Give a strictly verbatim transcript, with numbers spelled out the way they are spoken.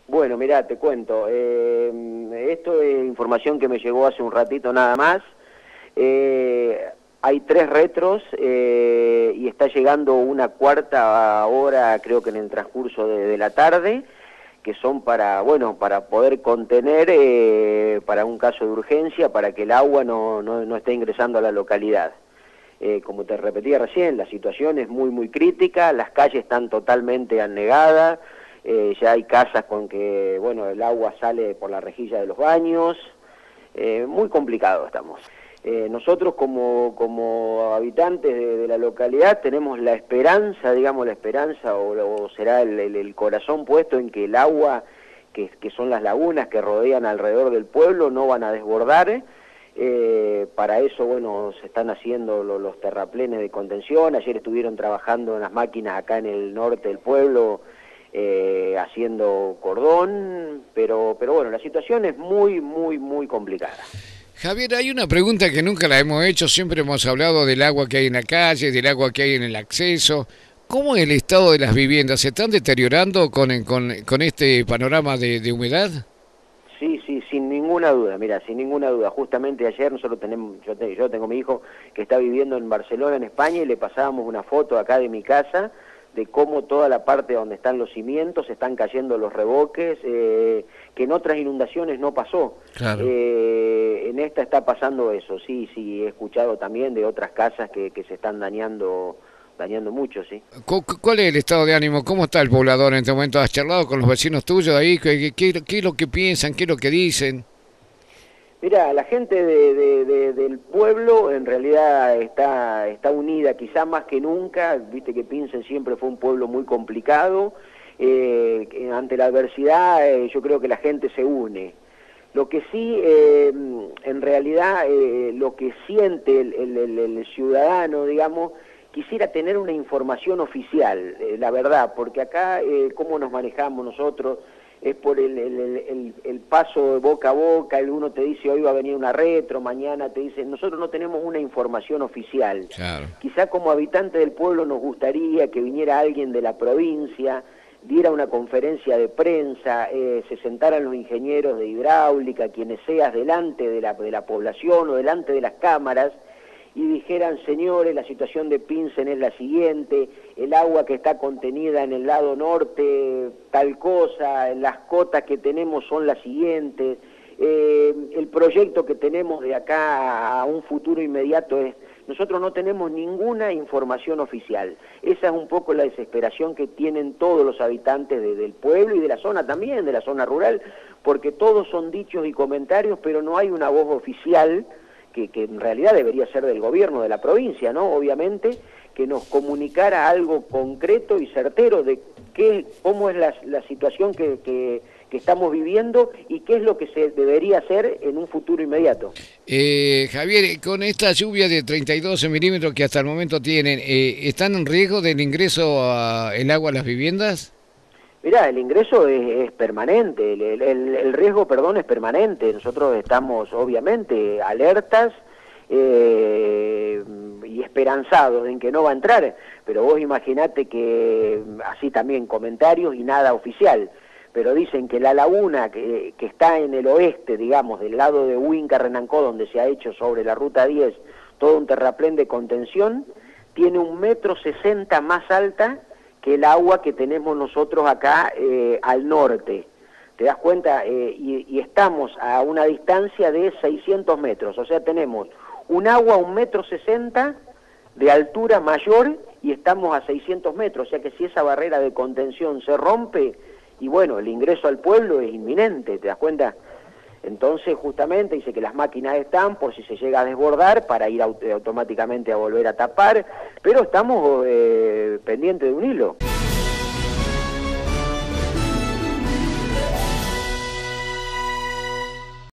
Bueno, mirá, te cuento. Eh, esto es información que me llegó hace un ratito nada más. Eh, hay tres retros eh, y está llegando una cuarta hora, creo que en el transcurso de, de la tarde, que son para, bueno, para poder contener, eh, para un caso de urgencia, para que el agua no, no, no esté ingresando a la localidad. Eh, como te repetía recién, la situación es muy, muy crítica, las calles están totalmente anegadas. Eh, ya hay casas con que, bueno, el agua sale por la rejilla de los baños, eh, muy complicado estamos. Eh, nosotros como, como habitantes de, de la localidad tenemos la esperanza, digamos la esperanza, o, o será el, el, el corazón puesto en que el agua, que, que son las lagunas que rodean alrededor del pueblo, no van a desbordar. Eh, para eso, bueno, se están haciendo lo, los terraplenes de contención. Ayer estuvieron trabajando en las máquinas acá en el norte del pueblo, Eh, haciendo cordón, pero, pero bueno, la situación es muy, muy, muy complicada. Javier, hay una pregunta que nunca la hemos hecho, siempre hemos hablado del agua que hay en la calle, del agua que hay en el acceso. ¿Cómo es el estado de las viviendas? ¿Se están deteriorando con, con, con este panorama de, de humedad? Sí, sí, sin ninguna duda, mira, sin ninguna duda. Justamente ayer nosotros tenemos, yo, te, yo tengo mi hijo que está viviendo en Barcelona, en España, y le pasábamos una foto acá de mi casa, de cómo toda la parte donde están los cimientos están cayendo los revoques, eh, que en otras inundaciones no pasó. Claro. Eh, en esta está pasando eso, sí, sí, he escuchado también de otras casas que, que se están dañando, dañando mucho, sí. ¿Cuál es el estado de ánimo? ¿Cómo está el poblador en este momento? ¿Has charlado con los vecinos tuyos ahí? ¿Qué, qué, qué es lo que piensan? ¿Qué es lo que dicen? Mira, la gente de, de, de, del pueblo en realidad está, está unida, quizá más que nunca. Viste que Pinsen siempre fue un pueblo muy complicado. Eh, ante la adversidad eh, yo creo que la gente se une. Lo que sí, eh, en realidad, eh, lo que siente el, el, el, el ciudadano, digamos, quisiera tener una información oficial, eh, la verdad, porque acá, eh, cómo nos manejamos nosotros, es por el, el, el, el paso de boca a boca. Uno te dice hoy va a venir una retro, mañana te dice, nosotros no tenemos una información oficial. Claro. Quizá como habitante del pueblo nos gustaría que viniera alguien de la provincia, diera una conferencia de prensa, eh, se sentaran los ingenieros de hidráulica, quienes seas, delante de la, de la población o delante de las cámaras, y dijeran, señores, la situación de Pinsen es la siguiente, el agua que está contenida en el lado norte, tal cosa, las cotas que tenemos son las siguientes, eh, el proyecto que tenemos de acá a un futuro inmediato es, nosotros no tenemos ninguna información oficial. Esa es un poco la desesperación que tienen todos los habitantes de, del pueblo y de la zona también, de la zona rural, porque todos son dichos y comentarios, pero no hay una voz oficial, Que, que en realidad debería ser del gobierno de la provincia, ¿no? Obviamente, que nos comunicara algo concreto y certero de qué, cómo es la, la situación que, que, que estamos viviendo y qué es lo que se debería hacer en un futuro inmediato. Eh, Javier, con esta lluvia de treinta y dos milímetros que hasta el momento tienen, eh, ¿están en riesgo del ingreso a, el agua a las viviendas? Mirá, el ingreso es, es permanente, el, el, el riesgo, perdón, es permanente. Nosotros estamos, obviamente, alertas eh, y esperanzados en que no va a entrar, pero vos imaginate que, así también comentarios y nada oficial, pero dicen que la laguna que, que está en el oeste, digamos, del lado de Huinca, Renancó, donde se ha hecho sobre la Ruta diez, todo un terraplén de contención, tiene un metro sesenta más alta que el agua que tenemos nosotros acá eh, al norte. ¿Te das cuenta? Eh, y, y estamos a una distancia de seiscientos metros, o sea, tenemos un agua a un metro sesenta de altura mayor y estamos a seiscientos metros, o sea que si esa barrera de contención se rompe, y bueno, el ingreso al pueblo es inminente, ¿te das cuenta? Entonces, justamente, dice que las máquinas están por si se llega a desbordar para ir aut automáticamente a volver a tapar, pero estamos eh, pendientes de un hilo.